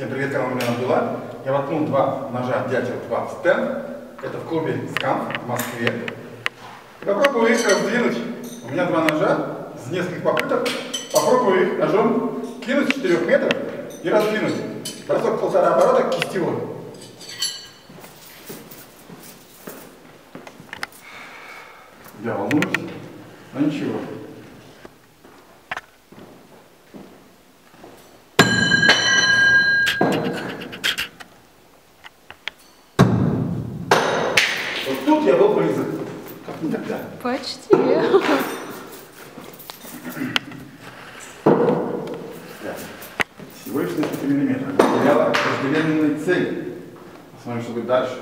Всем привет, канал Милана Абдулла. Я воткнул два ножа Дятел 2 в стенд. Это в клубе Скамф в Москве. И попробую их раздвинуть. У меня два ножа с нескольких попыток. Попробую их ножом кинуть с 4 метров и раздвинуть. Разок полтора оборота кистевой. Я волнуюсь, но ничего. Вот тут я был близок, как никогда. Почти. Всего лишь несколько миллиметров. Потеряла вожделенную цель. Посмотрим, что будет дальше.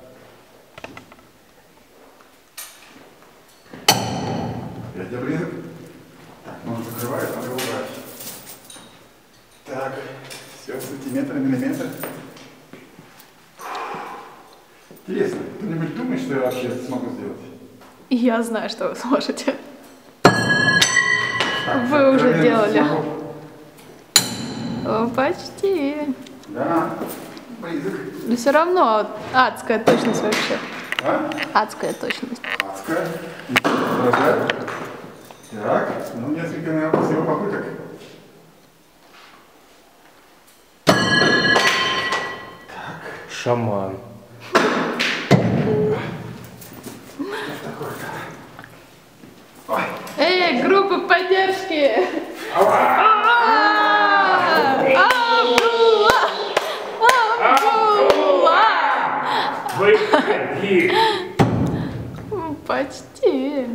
Опять я близок. Так, нож закрывает, надо убрать. Так, все, сантиметр, миллиметр. Интересно, кто-нибудь думает, что я вообще смогу сделать? Я знаю, что вы сможете. Так, Вы уже делали. Смогу. О, почти. Да, близок. Но все равно адская точность вообще. А? Адская точность. Адская. Так, ну несколько, наверное, всего попыток. Шаман. Эй, группа поддержки! Выходи! Почти.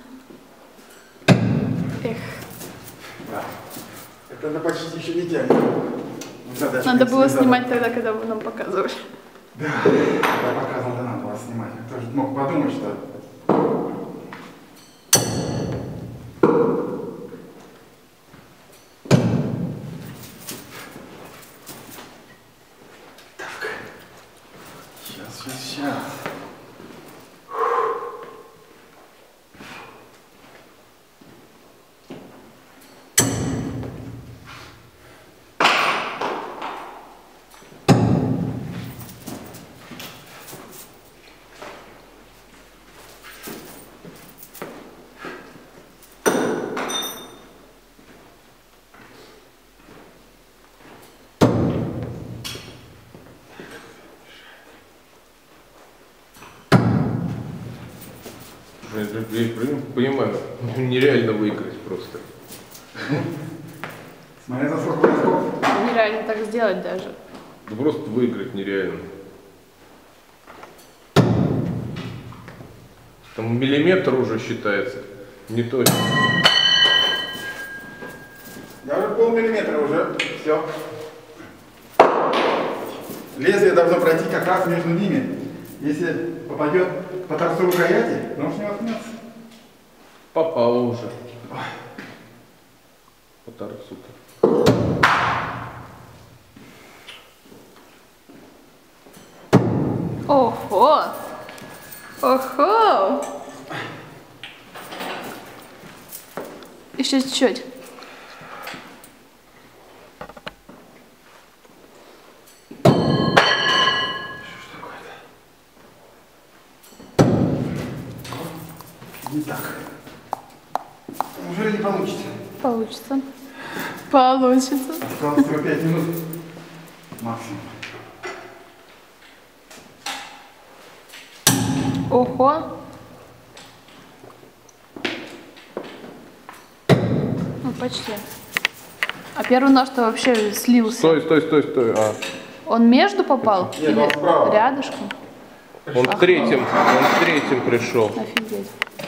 Эх. Да. Это почти еще не тянет. Надо было снимать тогда, когда вы нам показывали. Да, я показывал, да, надо было снимать. Кто же мог подумать, что... Так. Сейчас. Я понимаю, нереально выиграть просто. Смотри, за сколько бросков. Нереально так сделать даже. Да просто выиграть нереально. Там миллиметр уже считается. Не точно. Я уже полмиллиметра уже. Все. Лезвие должно пройти как раз между ними. Если попадет по торцу рукояти, нож не воткнется. Попало уже. По торцу-то. Ого! Ого! Еще чуть-чуть. Не так. Неужели не получится? Получится. Получится. Осталось всего 5 минут максимум. Ого. Ну, почти. А первый нож-то вообще слился. Стой. А. Он между попал? Нет, Или он справа. рядышком? Он третьим пришел. Офигеть.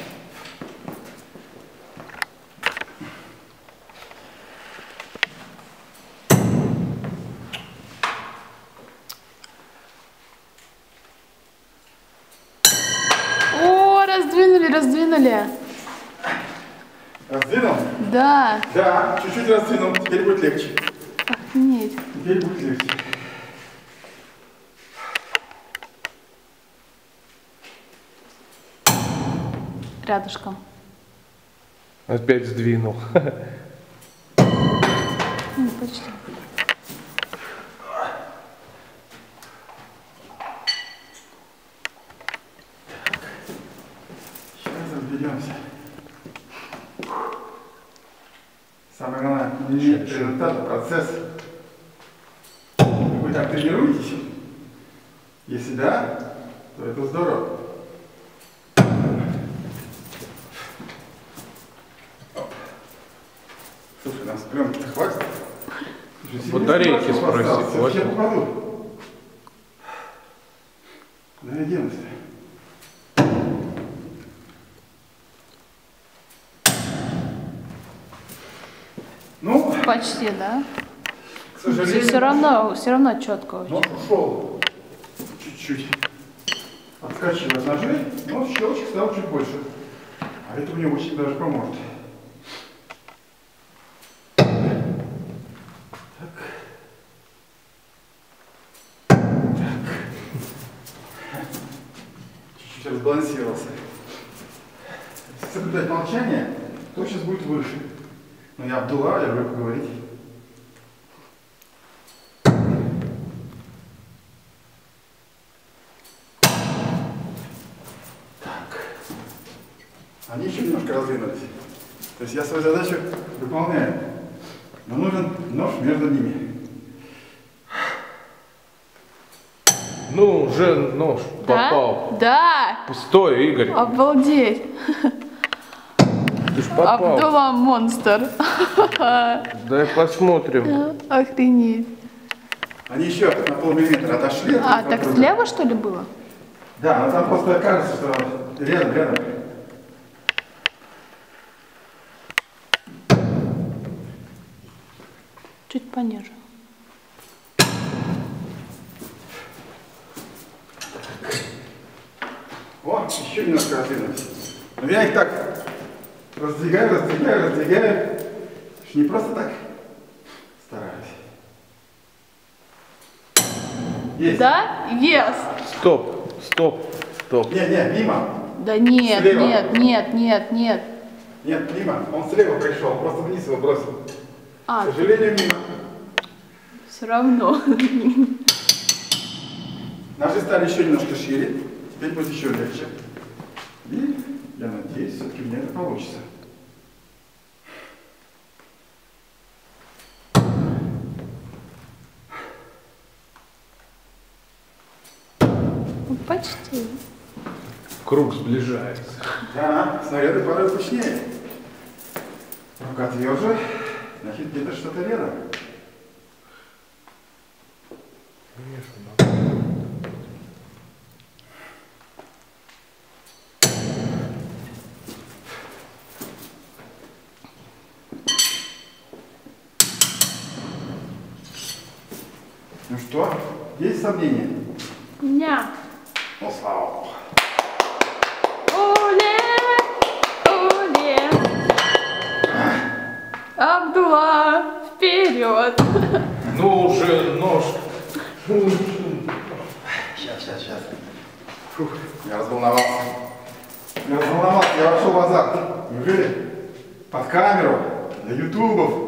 О, раздвинули. Раздвинул? Да. Да, чуть-чуть раздвинул. Теперь будет легче. Охренеть. Теперь будет легче. Рядышком. Опять сдвинул. Ну, почти. результат, процесс. Вы так тренируетесь? Если да, то это здорово. Оп. Слушай, нас пленки-то хватит? Батарейки спроси, хватит? Я попаду. Да я денусь-то. Ну, Почти, да? к сожалению. Все равно четко очень. Ну, ушел чуть-чуть. Отскочил от ножей, но щелчек стал чуть больше. А это мне очень даже поможет. Чуть-чуть разбалансировался. Если соблюдать молчание, то сейчас будет выше. Но я Абдулла, я люблю поговорить. Они еще немножко раздвинулись. То есть я свою задачу выполняю. Но нужен нож между ними. Ну, уже нож Да? попал. Да! Стой, Игорь. Обалдеть! Ты ж попал. Абдулла монстр. Дай посмотрим. Охренеть. Они еще на полмиллиметра отошли. А, так слева что ли было? Да, но там просто кажется, что рядом. Чуть пониже. О, еще немножко раздвинулись. Но я их так раздвигаю. Не просто так стараюсь. Есть. Да? Yes! Стоп. Не, мимо. Да нет, Слева. нет. Нет, мимо. Он слева пришел, просто вниз его бросил. А, К сожалению, мимо. все равно. Ножи стали еще немножко шире. Теперь будет еще легче. И я надеюсь, все-таки у меня это получится. Ну, почти. Круг сближается. Да, снаряды падают точнее. Рука тверже, значит где-то что-то рядом. Ну что, есть сомнения? Ня. Ну, слава богу. Оле! Абдулла, вперед! Ну уже нож. Сейчас. Фух, я разволновался. Я вошел в азарт. Неужели под камеру, для ютубов?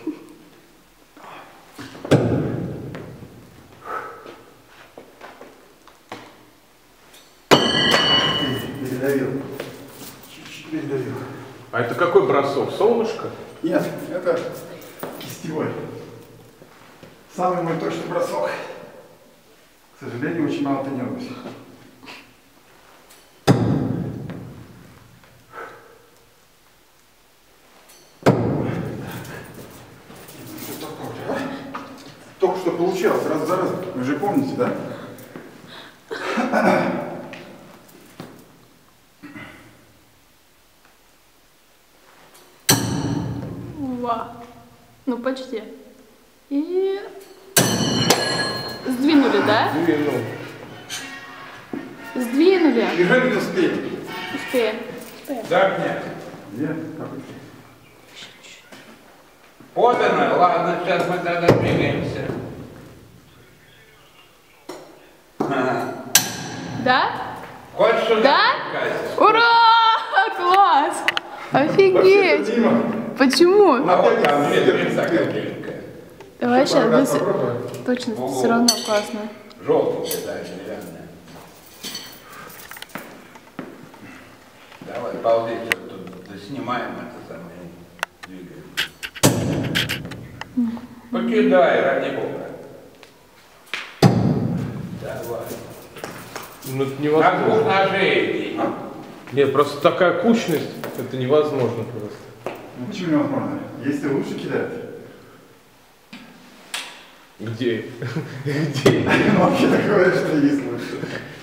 Передавил. Чуть-чуть передавил. А это какой бросок? Солнышко? Нет, это кистевой. Самый мой точный бросок. К сожалению, очень мало тренируюсь. Только что получалось, раз за разом. Вы же помните, да? Ва. Ну, почти. И... Сдвинули, да? Двинул. Сдвинули. Неужели не успеем? Успеем. Так, нет. Нет, как это? Подано. Ладно, сейчас мы тогда двигаемся. Ага. Да? Хочешь сюда? Да? Катя? Ура! Класс! Офигеть! Мимо. Почему? А вот там две такая беленькая. Давай Еще пару раз сейчас, попробуем. точно, Ого. все равно классно. Желтенькая, да, деревянная. Давай, балдеть, тут снимаем это самое, двигаем. Покидай, ради бога. Давай. Ну, это На невозможно. двух ножей иди. Нет, просто такая кучность, это невозможно просто. Ну почему невозможно? Есть и лучше кидают. Где? Где? Ну, вообще так говорят, что есть лучше.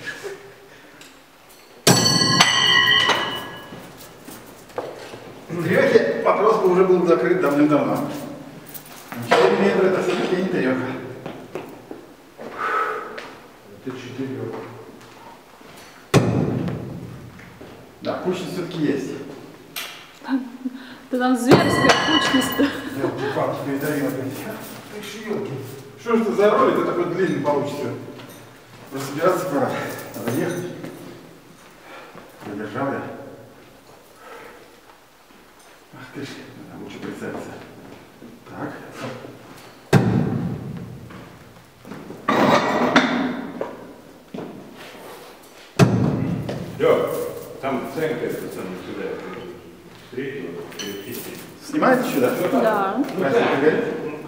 Трехи вопрос бы уже был закрыт давным-давно. 4 метра это все-таки не треха. Это 4. Да, кучность все-таки есть. Да там зверская кучность. Елки-палки, передавил опять. Ты ж елки. Что ж ты за ролик, ты такой длинный получится? Разбираться пора. Надо ехать. Задержал я. Ах ты ж, надо лучше прицелиться. Так. Лёг, там ценка это самое сюда. Встретила, перечистили. Снимает еще, да? Да. Красиво горит?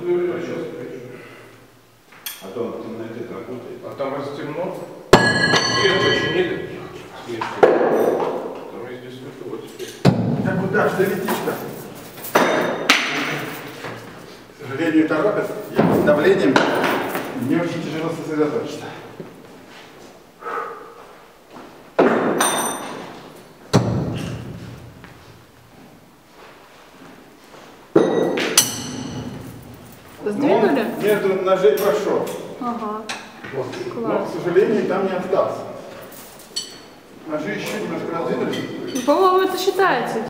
А то он в темноте работает. А там раз темно, свет починили. Свет. Там здесь светло теперь. Да куда ж ты летишь-то? К сожалению, торопят. Я под давлением. Мне очень тяжело сосредоточиться. Сдвинули? Но между ножей прошел. Ага. Вот. Но, Класс. к сожалению, там не остался. Ножи еще немножко раздвинулись. Ну, по-моему, это считается.